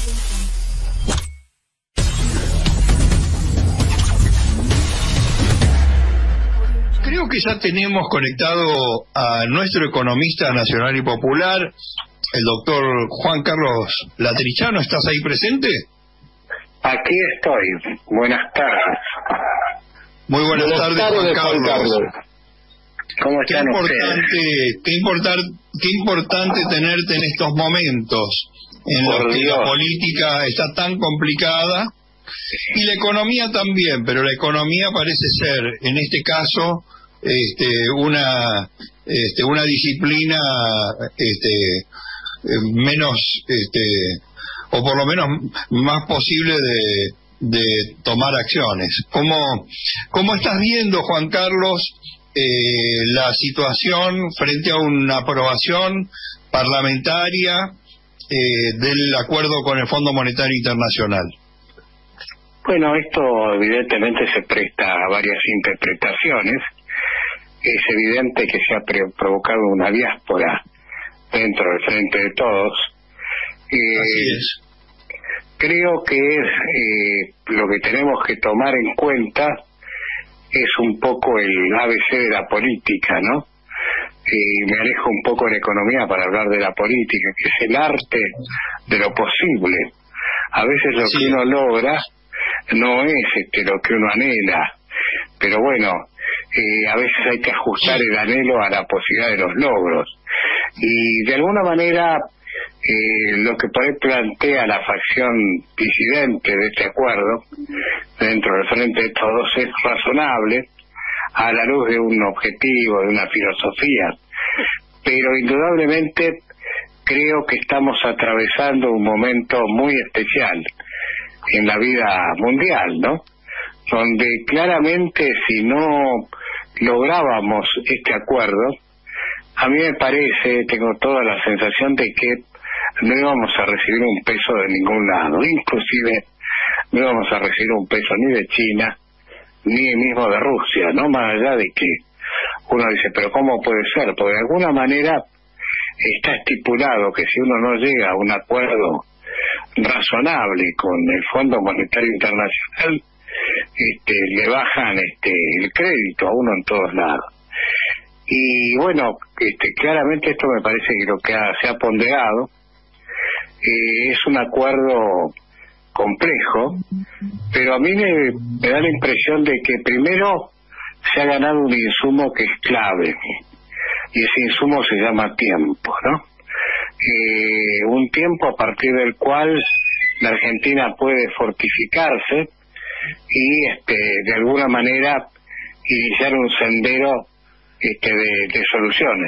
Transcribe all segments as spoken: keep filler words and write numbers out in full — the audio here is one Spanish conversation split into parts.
Creo que ya tenemos conectado a nuestro economista nacional y popular, el doctor Juan Carlos Latrichano. ¿Estás ahí presente? Aquí estoy. Buenas tardes. Muy buenas, buenas tardes, tardes, Juan Carlos. Juan Carlos. ¿Cómo qué están importante, ustedes? Qué, importar, qué importante tenerte en estos momentos en Por los que Dios. la política está tan complicada y la economía también, pero la economía parece ser, en este caso, este, una este, una disciplina este, menos, este, o por lo menos más posible de, de tomar acciones. ¿Cómo, cómo estás viendo, Juan Carlos, eh, la situación frente a una aprobación parlamentaria eh, del acuerdo con el Fondo Monetario Internacional? Bueno, esto evidentemente se presta a varias interpretaciones. Es evidente que se ha provocado una diáspora dentro del Frente de Todos. Eh, Así es. Creo que es eh, lo que tenemos que tomar en cuenta es un poco el A B C de la política, ¿no? Y me alejo un poco de la economía para hablar de la política, que es el arte de lo posible. A veces lo sí. que uno logra no es este, lo que uno anhela, pero bueno, eh, a veces hay que ajustar el anhelo a la posibilidad de los logros. Y de alguna manera eh, lo que por ahí plantea la facción disidente de este acuerdo dentro del Frente de Todos es razonable a la luz de un objetivo, de una filosofía, pero indudablemente creo que estamos atravesando un momento muy especial en la vida mundial, ¿no? Donde claramente si no lográbamos este acuerdo, a mí me parece, tengo toda la sensación de que no íbamos a recibir un peso de ningún lado, inclusive no íbamos a recibir un peso ni de China, ni mismo de Rusia, ¿no? Más allá de que uno dice, pero ¿cómo puede ser? Porque de alguna manera está estipulado que si uno no llega a un acuerdo razonable con el Fondo Monetario Internacional, este, le bajan este, el crédito a uno en todos lados. Y bueno, este, claramente esto me parece que lo que ha, se ha ponderado eh, es un acuerdo complejo, pero a mí me, me da la impresión de que primero se ha ganado un insumo que es clave, y ese insumo se llama tiempo, ¿no? Eh, un tiempo a partir del cual la Argentina puede fortificarse y este, de alguna manera iniciar un sendero este, de, de soluciones.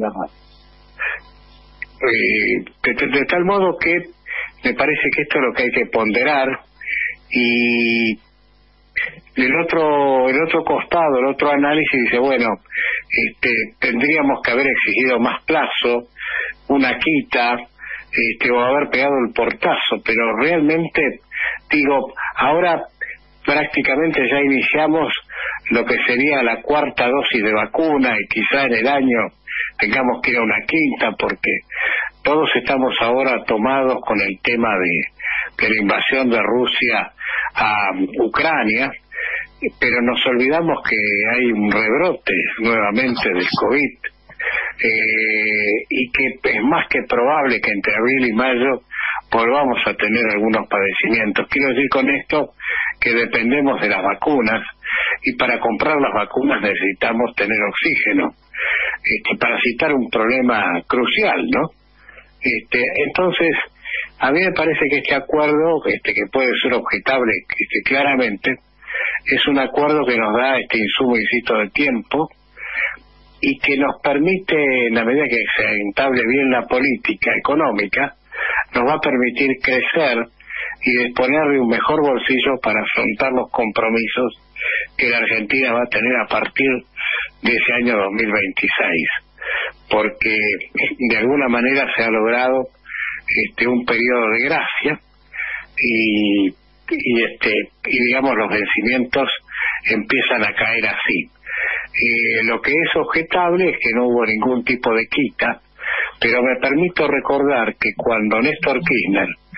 Eh, de, de, de tal modo que me parece que esto es lo que hay que ponderar, y el otro el otro costado, el otro análisis dice, bueno, este, tendríamos que haber exigido más plazo, una quita, este, o haber pegado el portazo, pero realmente, digo, ahora prácticamente ya iniciamos lo que sería la cuarta dosis de vacuna, y quizá en el año tengamos que ir a una quinta, porque todos estamos ahora tomados con el tema de, de la invasión de Rusia a Ucrania, pero nos olvidamos que hay un rebrote nuevamente del COVID, eh, y que es más que probable que entre abril y mayo volvamos a tener algunos padecimientos. Quiero decir con esto que dependemos de las vacunas, y para comprar las vacunas necesitamos tener oxígeno, este, para citar un problema crucial, ¿no? Este, entonces, a mí me parece que este acuerdo, este, que puede ser objetable este, claramente, es un acuerdo que nos da este insumo, insisto, de tiempo, y que nos permite, en la medida que se entable bien la política económica, nos va a permitir crecer y disponer de un mejor bolsillo para afrontar los compromisos que la Argentina va a tener a partir de ese año dos mil veintiséis, porque de alguna manera se ha logrado este un periodo de gracia, y, y este y digamos los vencimientos empiezan a caer así. Eh, lo que es objetable es que no hubo ningún tipo de quita, pero me permito recordar que cuando Néstor Kirchner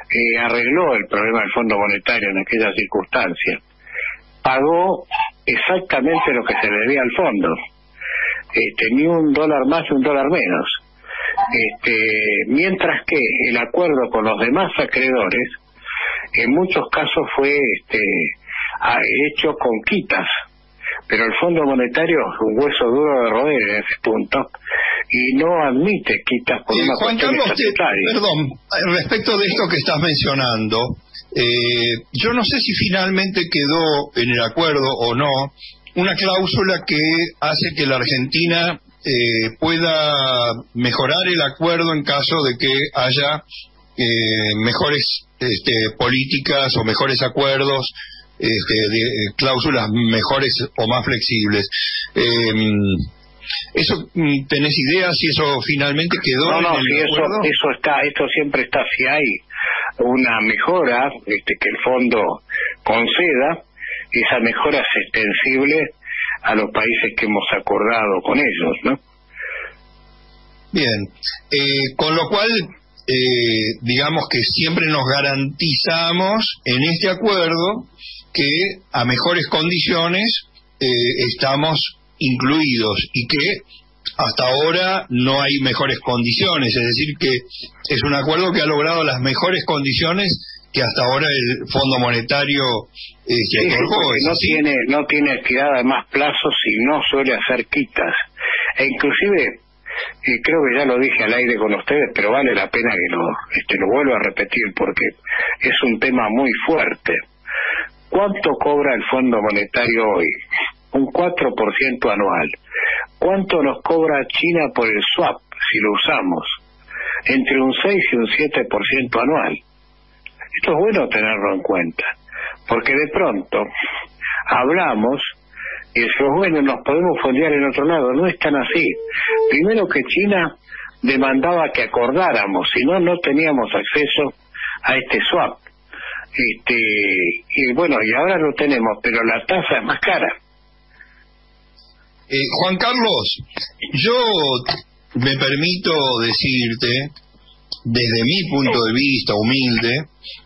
eh, arregló el problema del Fondo Monetario en aquella circunstancia. Pagó exactamente lo que se debía al fondo, este, ni un dólar más ni un dólar menos. Este, mientras que el acuerdo con los demás acreedores en muchos casos fue este, hecho con quitas, pero el Fondo Monetario es un hueso duro de roer en ese punto y no admite quitas por eh, una Juan cuestión Carlos, estatutaria. te, perdón, respecto de esto que estás mencionando, eh, yo no sé si finalmente quedó en el acuerdo o no una cláusula que hace que la Argentina eh, pueda mejorar el acuerdo en caso de que haya eh, mejores este, políticas o mejores acuerdos, este, de, eh, cláusulas mejores o más flexibles. Eh, ¿Eso tenés idea si eso finalmente quedó no, no, en el si acuerdo? Eso, eso está, esto siempre está, si hay una mejora este, que el fondo conceda, esa mejora es extensible a los países que hemos acordado con ellos, ¿no? Bien, eh, con lo cual, eh, digamos que siempre nos garantizamos en este acuerdo que a mejores condiciones eh, estamos incluidos y que hasta ahora no hay mejores condiciones, es decir que es un acuerdo que ha logrado las mejores condiciones que hasta ahora el Fondo Monetario eh, se sí, otorgó. Sí, no tiene no tiene estirada de más plazos y no suele hacer quitas, e inclusive eh, creo que ya lo dije al aire con ustedes, pero vale la pena que lo este lo vuelva a repetir porque es un tema muy fuerte. ¿Cuánto cobra el Fondo Monetario hoy? Un cuatro por ciento anual. ¿Cuánto nos cobra China por el swap si lo usamos? Entre un seis y un siete por ciento anual. Esto es bueno tenerlo en cuenta, porque de pronto hablamos y decimos, bueno, nos podemos fondear en otro lado. No es tan así. Primero que China demandaba que acordáramos, si no, no teníamos acceso a este swap. Este, y bueno, y ahora lo tenemos, pero la tasa es más cara. Eh, Juan Carlos, yo me permito decirte, desde mi punto de vista humilde,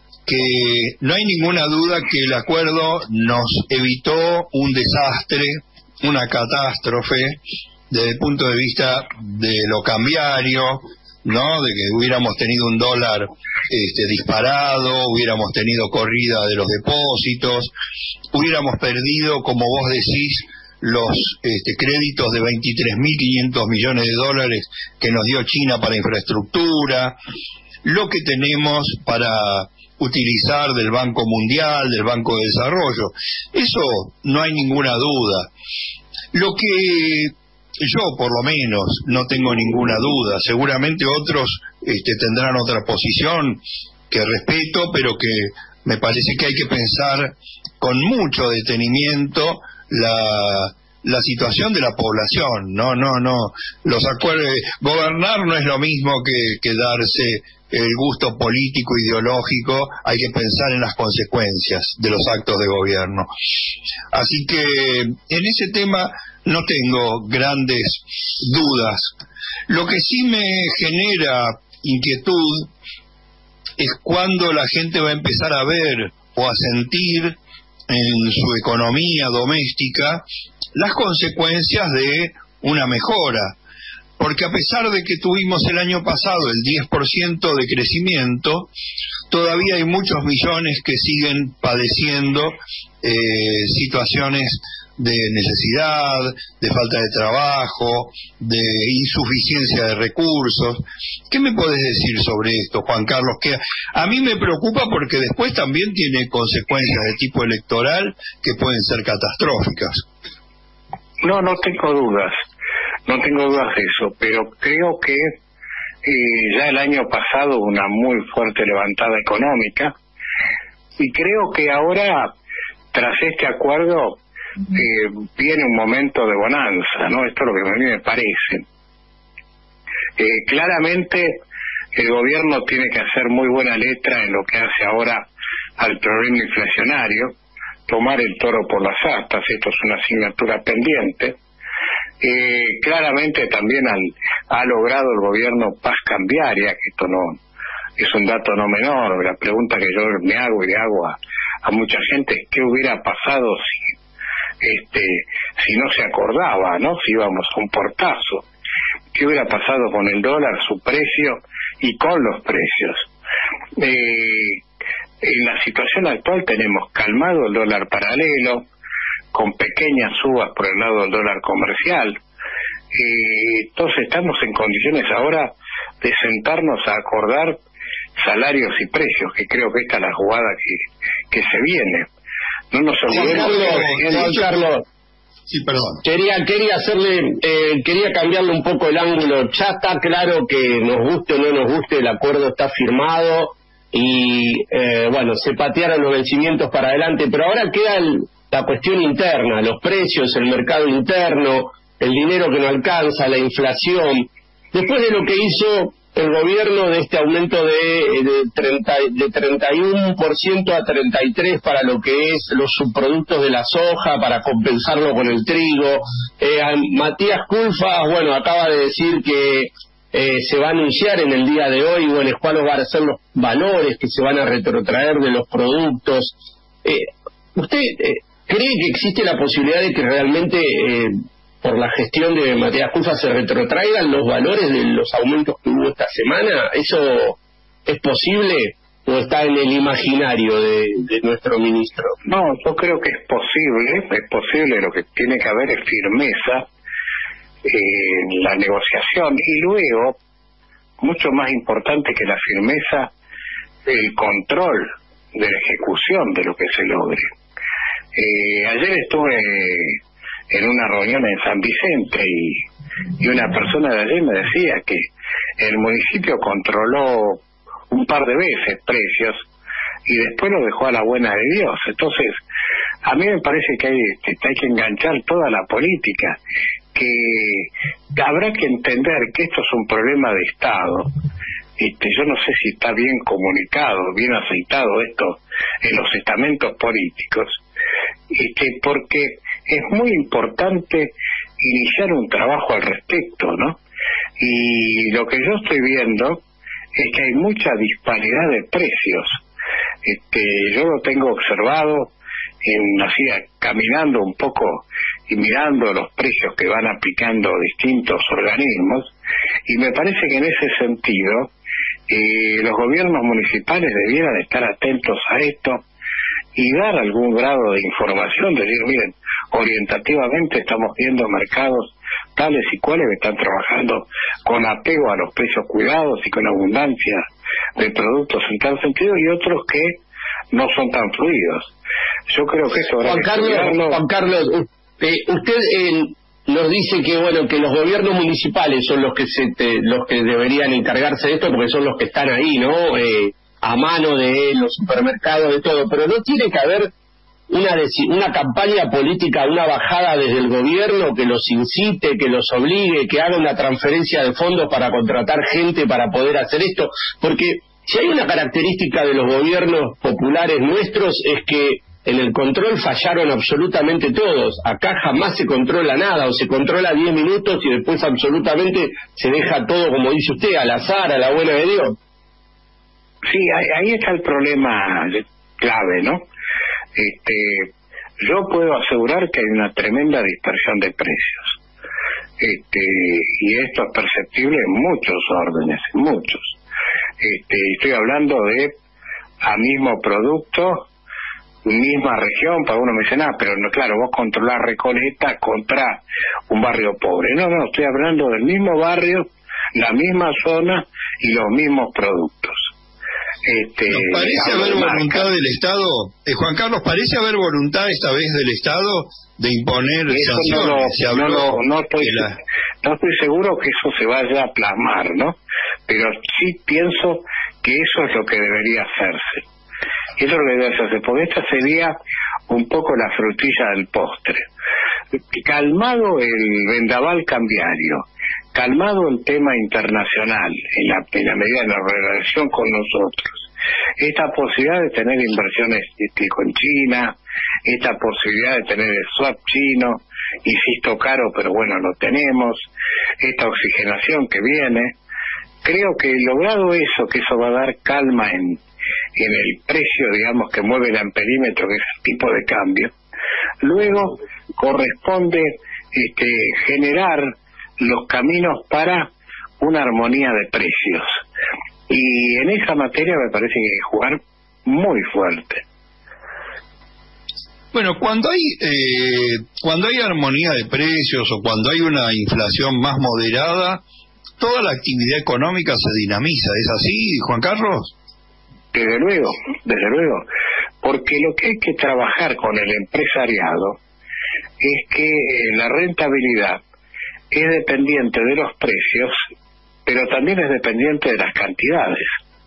que no hay ninguna duda que el acuerdo nos evitó un desastre, una catástrofe, desde el punto de vista de lo cambiario, ¿no? De que hubiéramos tenido un dólar este, disparado, hubiéramos tenido corrida de los depósitos, hubiéramos perdido, como vos decís, los este, créditos de veintitrés mil quinientos millones de dólares que nos dio China para infraestructura, lo que tenemos para utilizar del Banco Mundial, del Banco de Desarrollo. Eso no hay ninguna duda. Lo que yo, por lo menos, no tengo ninguna duda, seguramente otros este, tendrán otra posición que respeto, pero que me parece que hay que pensar con mucho detenimiento la la situación de la población. No, no, no. Los acuerdos, gobernar no es lo mismo que, que darse el gusto político ideológico. Hay que pensar en las consecuencias de los actos de gobierno. Así que en ese tema no tengo grandes dudas. Lo que sí me genera inquietud es cuando la gente va a empezar a ver o a sentir en su economía doméstica las consecuencias de una mejora, porque a pesar de que tuvimos el año pasado el diez por ciento de crecimiento, todavía hay muchos millones que siguen padeciendo eh, situaciones de necesidad, de falta de trabajo, de insuficiencia de recursos. ¿Qué me podés decir sobre esto, Juan Carlos? Que a mí me preocupa porque después también tiene consecuencias de tipo electoral que pueden ser catastróficas. No, no tengo dudas, no tengo dudas de eso, pero creo que eh, ya el año pasado hubo una muy fuerte levantada económica y creo que ahora, tras este acuerdo, eh, viene un momento de bonanza, ¿no? Esto es lo que a mí me parece. Eh, claramente el gobierno tiene que hacer muy buena letra en lo que hace ahora al problema inflacionario, tomar el toro por las astas. Esto es una asignatura pendiente. Eh, claramente también al, ha logrado el gobierno paz cambiaria, que esto no es un dato no menor. La pregunta que yo me hago y le hago a, a mucha gente es qué hubiera pasado si este si no se acordaba, ¿no? Si íbamos a un portazo. ¿Qué hubiera pasado con el dólar, su precio y con los precios? Eh, en la situación actual tenemos calmado el dólar paralelo, con pequeñas subas por el lado del dólar comercial. Eh, entonces estamos en condiciones ahora de sentarnos a acordar salarios y precios, que creo que esta es la jugada que, que se viene. No nos olvidemos. Juan Carlos, sí, perdón. Quería, quería hacerle, eh, quería cambiarle un poco el ángulo. Ya está claro que nos guste o no nos guste, el acuerdo está firmado y, eh, bueno, se patearon los vencimientos para adelante, pero ahora queda el, la cuestión interna, los precios, el mercado interno, el dinero que no alcanza, la inflación. Después de lo que hizo el gobierno de este aumento de, de, treinta, de treinta y uno por ciento a treinta y tres por ciento para lo que es los subproductos de la soja, para compensarlo con el trigo. Eh, Matías Culfas, bueno, acaba de decir que eh, se va a anunciar en el día de hoy, bueno, cuáles van a ser los valores que se van a retrotraer de los productos. Eh, ¿Usted eh, cree que existe la posibilidad de que realmente... Eh, por la gestión de Matías Culfas se retrotraigan los valores de los aumentos que hubo esta semana? ¿Eso es posible o está en el imaginario de, de nuestro ministro? No, yo creo que es posible, es posible. Lo que tiene que haber es firmeza en la negociación y luego, mucho más importante que la firmeza, el control de la ejecución de lo que se logre. Eh, ayer estuve en una reunión en San Vicente y, y una persona de allí me decía que el municipio controló un par de veces precios y después lo dejó a la buena de Dios. Entonces, a mí me parece que hay, que hay que enganchar toda la política, que habrá que entender que esto es un problema de Estado. Este, yo no sé si está bien comunicado, bien aceitado esto en los estamentos políticos, este, porque es muy importante iniciar un trabajo al respecto, ¿no? Y lo que yo estoy viendo es que hay mucha disparidad de precios. Este, yo lo tengo observado en así caminando un poco y mirando los precios que van aplicando distintos organismos, y me parece que en ese sentido eh, los gobiernos municipales debieran estar atentos a esto y dar algún grado de información, decir, miren, orientativamente estamos viendo mercados tales y cuales que están trabajando con apego a los precios cuidados y con abundancia de productos en tal sentido, y otros que no son tan fluidos. Yo creo que eso habrá Juan que Carlos, estudiarlo. Juan Carlos, eh, usted eh, nos dice que bueno que los gobiernos municipales son los que se te, los que deberían encargarse de esto porque son los que están ahí, ¿no? Eh, a mano de los supermercados, de todo, pero no tiene que haber una una campaña política, una bajada desde el gobierno que los incite, que los obligue, que haga una transferencia de fondos para contratar gente para poder hacer esto, porque si hay una característica de los gobiernos populares nuestros es que en el control fallaron absolutamente todos. Acá jamás se controla nada, o se controla diez minutos y después absolutamente se deja todo, como dice usted, al azar, a la buena de Dios. Sí, ahí, ahí está el problema clave, ¿no? Este, yo puedo asegurar que hay una tremenda dispersión de precios. Este, y esto es perceptible en muchos órdenes, en muchos. Este, estoy hablando de a mismo producto, misma región, para uno me dice, ah, pero no, claro, vos controlás Recoleta contra un barrio pobre. No, no, estoy hablando del mismo barrio, la misma zona y los mismos productos. Este, ¿Nos parece haber voluntad del Estado, eh, Juan Carlos, parece haber voluntad esta vez del Estado de imponer eso sanciones? No, lo, Se habló no, lo, no, estoy, la... no estoy seguro que eso se vaya a plasmar, ¿no? Pero sí pienso que eso es lo que debería hacerse. Eso es lo que debería hacerse, porque esta sería un poco la frutilla del postre. Calmado el vendaval cambiario, calmado el tema internacional en la, en la medida de la relación con nosotros, esta posibilidad de tener inversiones este, con China, esta posibilidad de tener el swap chino, insisto caro pero bueno lo tenemos, esta oxigenación que viene, creo que logrado eso, que eso va a dar calma en, en el precio, digamos, que mueve el amperímetro, que es el tipo de cambio, luego corresponde este, generar los caminos para una armonía de precios. Y en esa materia me parece que hay que jugar muy fuerte. Bueno, cuando hay eh, cuando hay armonía de precios o cuando hay una inflación más moderada, toda la actividad económica se dinamiza. ¿Es así, Juan Carlos? Desde luego, desde luego. Porque lo que hay que trabajar con el empresariado es que eh, la rentabilidad es dependiente de los precios, pero también es dependiente de las cantidades.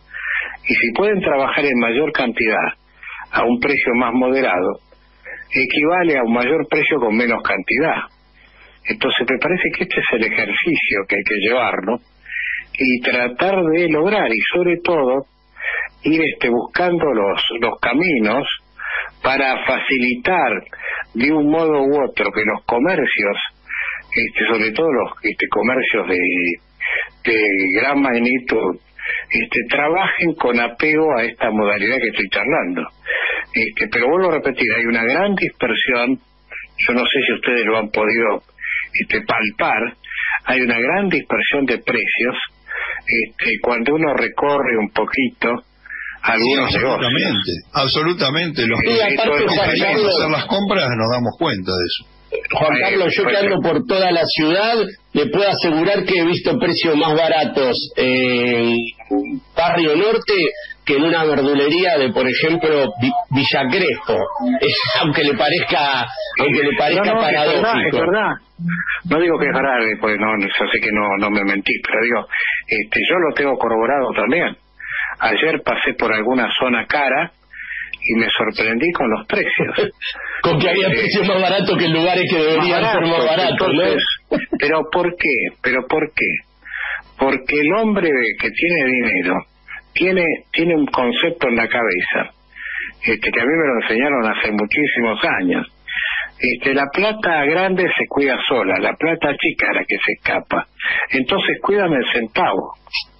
Y si pueden trabajar en mayor cantidad a un precio más moderado, equivale a un mayor precio con menos cantidad. Entonces me parece que este es el ejercicio que hay que llevarlo y tratar de lograr, y sobre todo ir este, buscando los, los caminos para facilitar de un modo u otro que los comercios, este, sobre todo los este, comercios de, de gran magnitud, este, trabajen con apego a esta modalidad que estoy charlando. Este, pero vuelvo a repetir, hay una gran dispersión, yo no sé si ustedes lo han podido este, palpar, hay una gran dispersión de precios este, cuando uno recorre un poquito algunos sí, absolutamente, negocios. Absolutamente, los sí, aparte, Juan Carlos, hacer las compras nos damos cuenta de eso. Juan Carlos, yo que ando por toda la ciudad, le puedo asegurar que he visto precios más baratos en Barrio Norte que en una verdulería de, por ejemplo, Villa Crespo, aunque le parezca aunque le parezca no, no, paradójico. Es verdad, es verdad. No digo que es verdad, pues no, yo sé que no, no me mentí, pero digo, este, yo lo tengo corroborado también. Ayer pasé por alguna zona cara y me sorprendí con los precios. Con que había eh, precios más baratos que en lugares que deberían barato, ser más baratos, entonces, ¿no? ¿Pero por qué? ¿Pero por qué? Porque el hombre que tiene dinero tiene tiene un concepto en la cabeza, este que a mí me lo enseñaron hace muchísimos años. Este, la plata grande se cuida sola, la plata chica es la que se escapa. Entonces cuídame el centavo.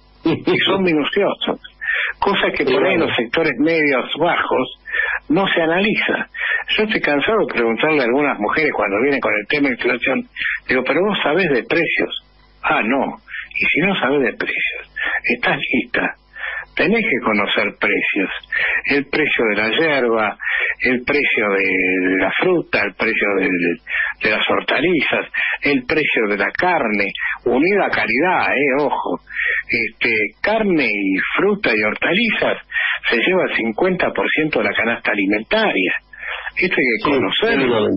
Y son minuciosos. Cosa que por ahí en los sectores medios bajos no se analiza. Yo estoy cansado de preguntarle a algunas mujeres cuando vienen con el tema de inflación, digo, pero vos sabés de precios. Ah, no. Y si no sabés de precios, estás lista. Tenés que conocer precios. El precio de la yerba, el precio de, de la fruta, el precio de, de, de las hortalizas, el precio de la carne, unida a calidad, eh, ojo. Este, carne y fruta y hortalizas se lleva el cincuenta por ciento de la canasta alimentaria. Esto hay que conocerlo.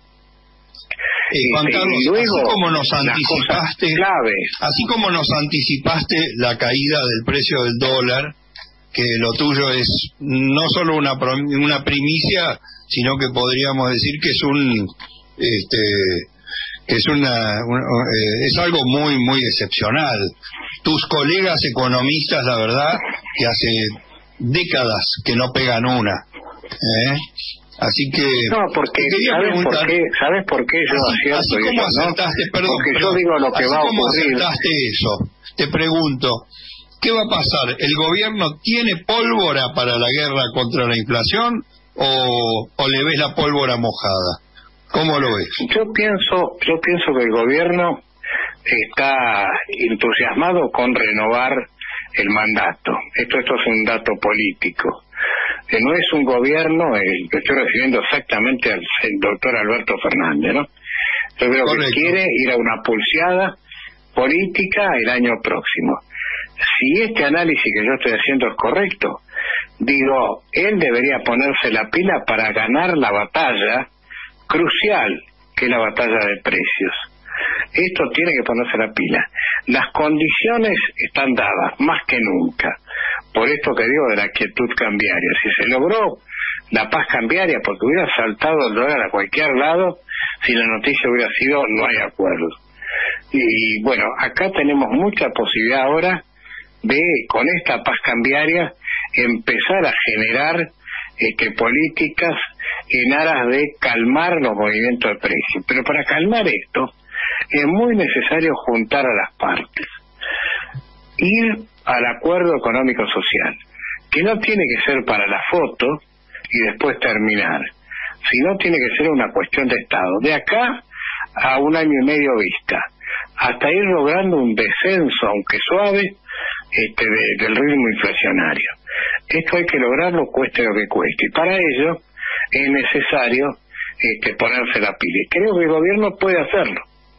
Eh, Juan Carlos, y luego, así como nos anticipaste, así como nos anticipaste la caída del precio del dólar, que lo tuyo es no solo una una primicia, sino que podríamos decir que es un este que es una, una eh, es algo muy muy excepcional. Tus colegas economistas, la verdad, que hace décadas que no pegan una, ¿eh? Así que no, porque ¿sabes por qué? ¿Sabes por qué yo así, acierto así como eso, acertaste, ¿no? perdón, porque perdón, yo digo lo que así va a como ocurrir. acertaste eso, te pregunto, ¿qué va a pasar? ¿El gobierno tiene pólvora para la guerra contra la inflación o, o le ves la pólvora mojada? ¿Cómo lo ves? Yo pienso, yo pienso que el gobierno está entusiasmado con renovar el mandato. Esto, esto es un dato político. Que no es un gobierno, el que estoy refiriendo exactamente al doctor Alberto Fernández, ¿no? Yo creo Correcto. que quiere ir a una pulseada política el año próximo. Si este análisis que yo estoy haciendo es correcto, digo, él debería ponerse la pila para ganar la batalla crucial, que es la batalla de precios. Esto tiene que ponerse la pila. Las condiciones están dadas, más que nunca. Por esto que digo de la quietud cambiaria. Si se logró la paz cambiaria, porque hubiera saltado el dólar a cualquier lado, si la noticia hubiera sido no hay acuerdo. Y bueno, acá tenemos mucha posibilidad ahora de, con esta paz cambiaria, empezar a generar este, políticas en aras de calmar los movimientos de precios. Pero para calmar esto, es muy necesario juntar a las partes. ir al acuerdo económico-social, que no tiene que ser para la foto y después terminar, sino tiene que ser una cuestión de Estado, de acá a un año y medio vista, hasta ir logrando un descenso, aunque suave, este, de, del ritmo inflacionario. Esto hay que lograrlo cueste lo que cueste, y para ello es necesario este, ponerse la pila, y creo que el gobierno puede hacerlo.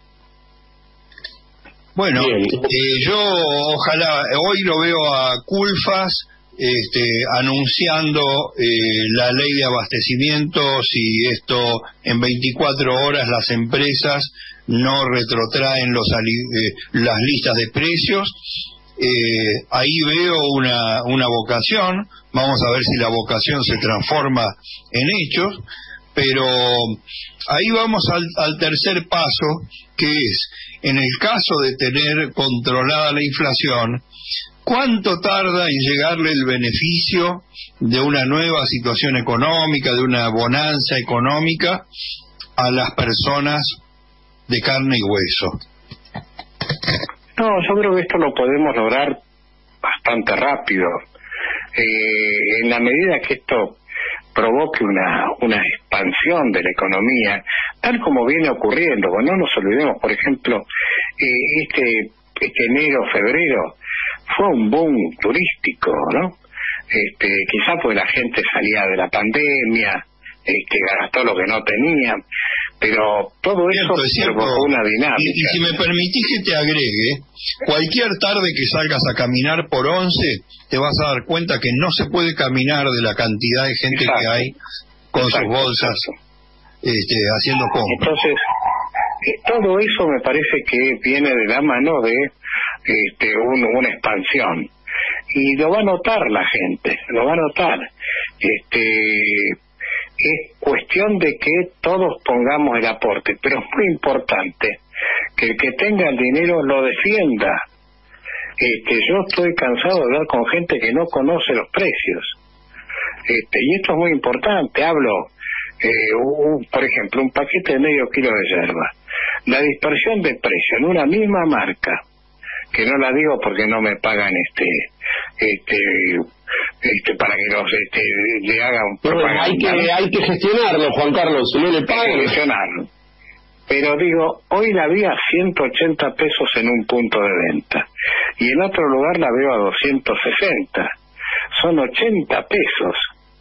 Bueno, eh, yo ojalá, hoy lo veo a Culfas este, anunciando eh, la ley de abastecimientos, y esto en veinticuatro horas las empresas no retrotraen los eh, las listas de precios. Eh, ahí veo una, una vocación, vamos a ver si la vocación se transforma en hechos, pero ahí vamos al, al tercer paso, que es, en el caso de tener controlada la inflación, ¿cuánto tarda en llegarle el beneficio de una nueva situación económica, de una bonanza económica a las personas de carne y hueso? No, yo creo que esto lo podemos lograr bastante rápido. Eh, en la medida que esto provoque una una expansión de la economía, tal como viene ocurriendo, bueno, no nos olvidemos, por ejemplo, eh, este este enero, febrero, fue un boom turístico, ¿no? Este, quizá porque la gente salía de la pandemia, este, gastó lo que no tenía, pero todo eso provocó una dinámica. Y, y si me permitís que te agregue, cualquier tarde que salgas a caminar por Once, te vas a dar cuenta que no se puede caminar de la cantidad de gente exacto, que hay con exacto, sus bolsas este, haciendo compras. Entonces, eh, todo eso me parece que viene de la mano de este, un, una expansión. Y lo va a notar la gente, lo va a notar. Este... Es cuestión de que todos pongamos el aporte, pero es muy importante que el que tenga el dinero lo defienda. Este, yo estoy cansado de hablar con gente que no conoce los precios. Este, y esto es muy importante. Hablo, eh, un, por ejemplo, un paquete de medio kilo de yerba. La dispersión de precio en una misma marca, que no la digo porque no me pagan este... este Este, para que los este, le hagan propaganda. Hay que, hay que gestionarlo, Juan Carlos, si no le pagan. Hay que gestionarlo. Pero digo, hoy la vi a ciento ochenta pesos en un punto de venta, y en otro lugar la veo a doscientos sesenta. Son ochenta pesos.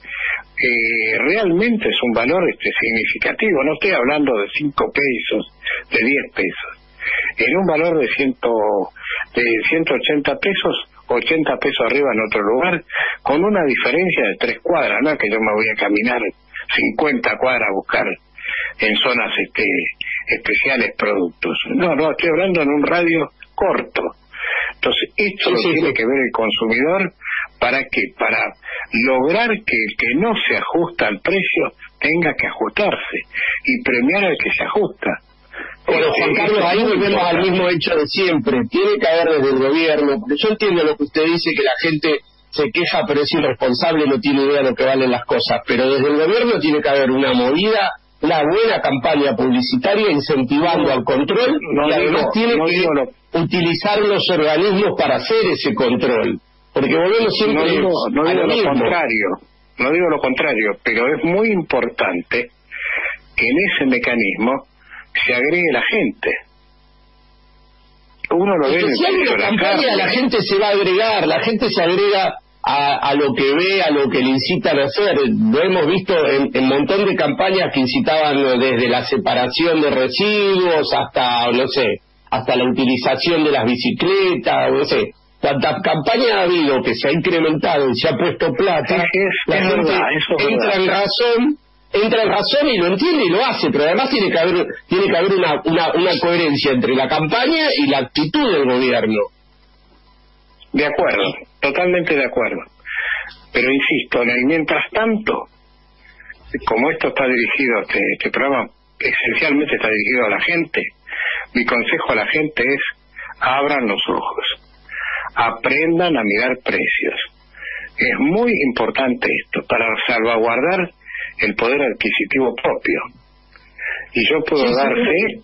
Eh, realmente es un valor este significativo. No estoy hablando de cinco pesos, de diez pesos. En un valor de, ciento, de ciento ochenta pesos, ochenta pesos arriba en otro lugar, con una diferencia de tres cuadras, no es que yo me voy a caminar cincuenta cuadras a buscar en zonas este, especiales productos. No, no, estoy hablando en un radio corto. Entonces, esto sí, lo sí, tiene sí. que ver el consumidor para que, para lograr que el que no se ajusta al precio tenga que ajustarse y premiar al que se ajusta. Pero Juan Carlos, ahí volvemos al mismo hecho de siempre. Tiene que haber desde el gobierno, porque yo entiendo lo que usted dice, que la gente se queja pero es irresponsable, no tiene idea de lo que valen las cosas, pero desde el gobierno tiene que haber una movida, una buena campaña publicitaria incentivando no, al control, no, y además no, tiene no, que no, no. utilizar los organismos para hacer ese control, porque volvemos siempre no digo, no a digo lo, lo mismo. contrario, no digo lo contrario, pero es muy importante que en ese mecanismo se agregue la gente. Uno lo ve en el si hay una campaña, la gente se va a agregar, la gente se agrega a, a lo que ve, a lo que le incitan a hacer. Lo hemos visto en un montón de campañas que incitaban desde la separación de residuos hasta, no sé, hasta la utilización de las bicicletas, no sé. Cuántas campañas ha habido que se ha incrementado y se ha puesto plata, es, es, la es gente verdad, eso es entra verdad. en razón entra en razón y lo entiende y lo hace, pero además tiene que haber tiene que haber una, una, una coherencia entre la campaña y la actitud del gobierno. De acuerdo, totalmente de acuerdo. Pero insisto, en el mientras tanto, como esto está dirigido, este, este programa esencialmente está dirigido a la gente, mi consejo a la gente es: abran los ojos, aprendan a mirar precios. Es muy importante esto para salvaguardar el poder adquisitivo propio. Y yo puedo sí, dar sí, fe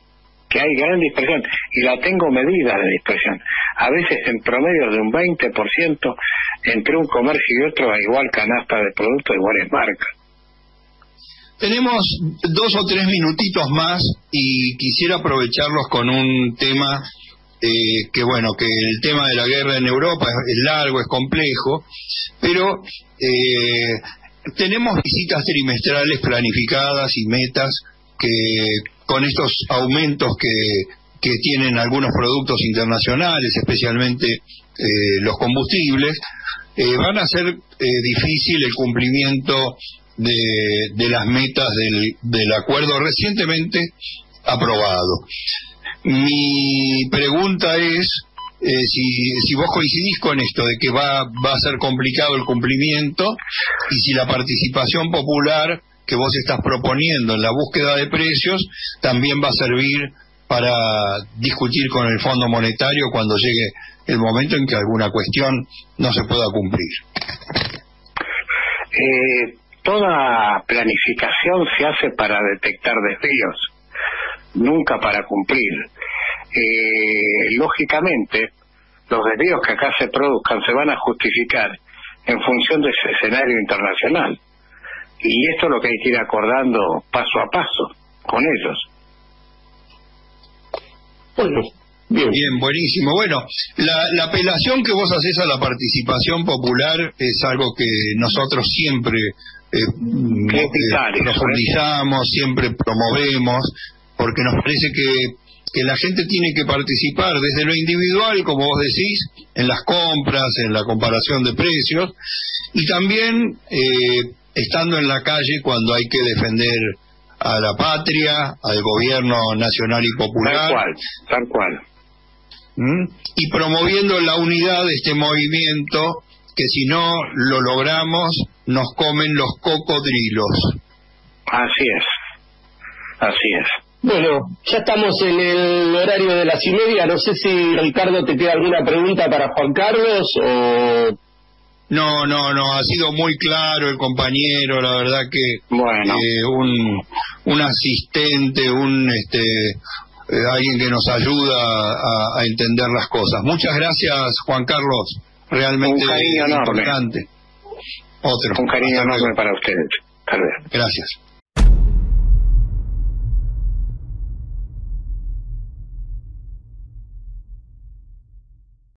que hay gran dispersión, y la tengo medida de dispersión, a veces en promedio de un veinte por ciento entre un comercio y otro a igual canasta de productos, iguales marcas. Tenemos dos o tres minutitos más y quisiera aprovecharlos con un tema eh, que bueno, que el tema de la guerra en Europa es, es largo, es complejo, pero eh, tenemos visitas trimestrales planificadas y metas que con estos aumentos que, que tienen algunos productos internacionales, especialmente eh, los combustibles, eh, van a ser eh, difícil el cumplimiento de, de las metas del, del acuerdo recientemente aprobado. Mi pregunta es eh, si, si vos coincidís con esto de que va, va a ser complicado el cumplimiento, y si la participación popular que vos estás proponiendo en la búsqueda de precios también va a servir para discutir con el Fondo Monetario cuando llegue el momento en que alguna cuestión no se pueda cumplir. Eh, toda planificación se hace para detectar desvíos, nunca para cumplir. Eh, lógicamente, los desvíos que acá se produzcan se van a justificar en función de ese escenario internacional. Y esto es lo que hay que ir acordando paso a paso con ellos. Bueno, bien. Bien, buenísimo. Bueno, la, la apelación que vos haces a la participación popular es algo que nosotros siempre eh, eh, profundizamos, siempre promovemos, porque nos parece que, que la gente tiene que participar desde lo individual, como vos decís, en las compras, en la comparación de precios, y también eh, estando en la calle cuando hay que defender a la patria, al gobierno nacional y popular. Tal cual, tal cual. ¿Mm? Y promoviendo la unidad de este movimiento, que si no lo logramos, nos comen los cocodrilos. Así es, así es. Bueno, ya estamos en el horario de las y media. No sé si, Ricardo, te queda alguna pregunta para Juan Carlos o... No, no, no, ha sido muy claro el compañero, la verdad que bueno. eh, un, un asistente, un este eh, alguien que nos ayuda a, a entender las cosas. Muchas gracias, Juan Carlos, realmente un cariño importante. Enorme. Otro. Un cariño enorme para ustedes. Tal vez. Gracias.